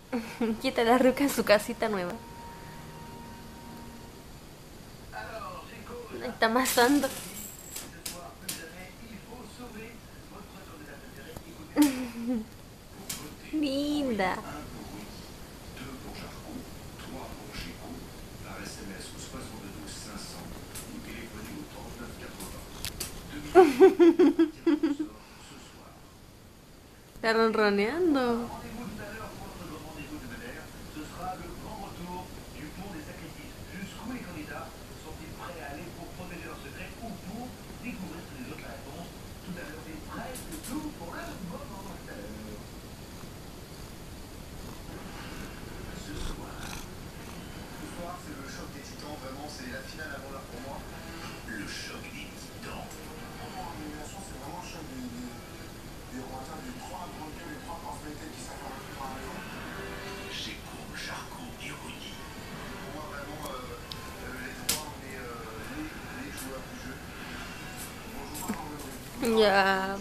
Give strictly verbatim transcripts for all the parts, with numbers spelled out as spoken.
Quita la ruca en su casita nueva. Ahí está amasando. Linda. Está ronroneando. Ya.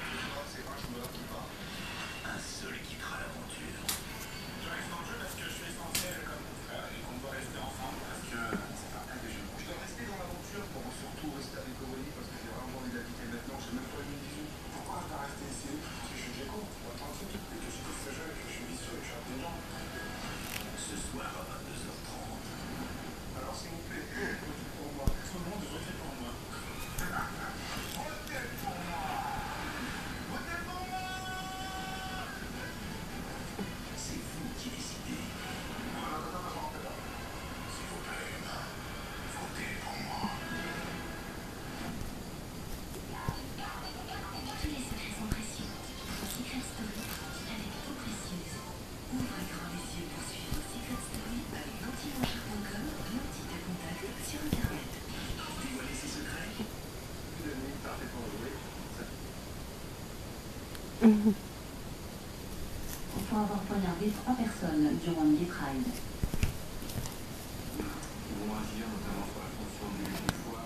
Il faut avoir poignardé trois personnes durant une mitraille. Ils vont agir notamment sur la fonction du, du foie.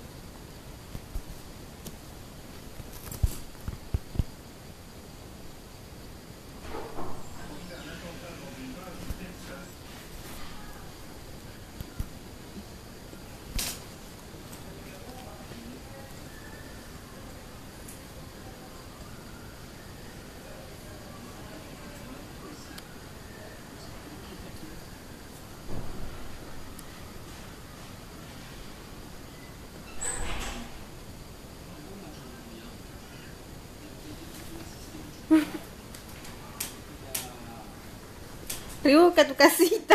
Busca tu casita.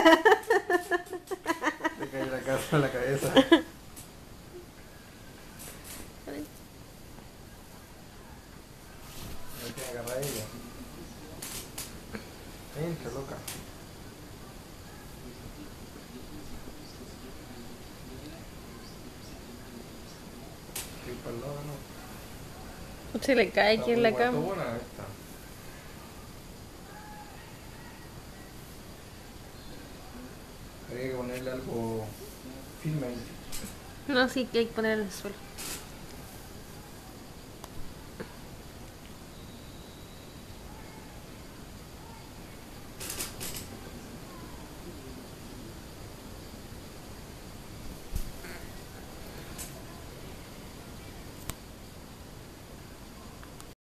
Le cae la casa en la cabeza. Me tiene que agarrar ella. Entra, loca. Estoy para el lado, ¿no? Se le cae aquí en la cama. Buena esta. Habría que ponerle algo firme ahí. No, sí que hay que poner en el suelo.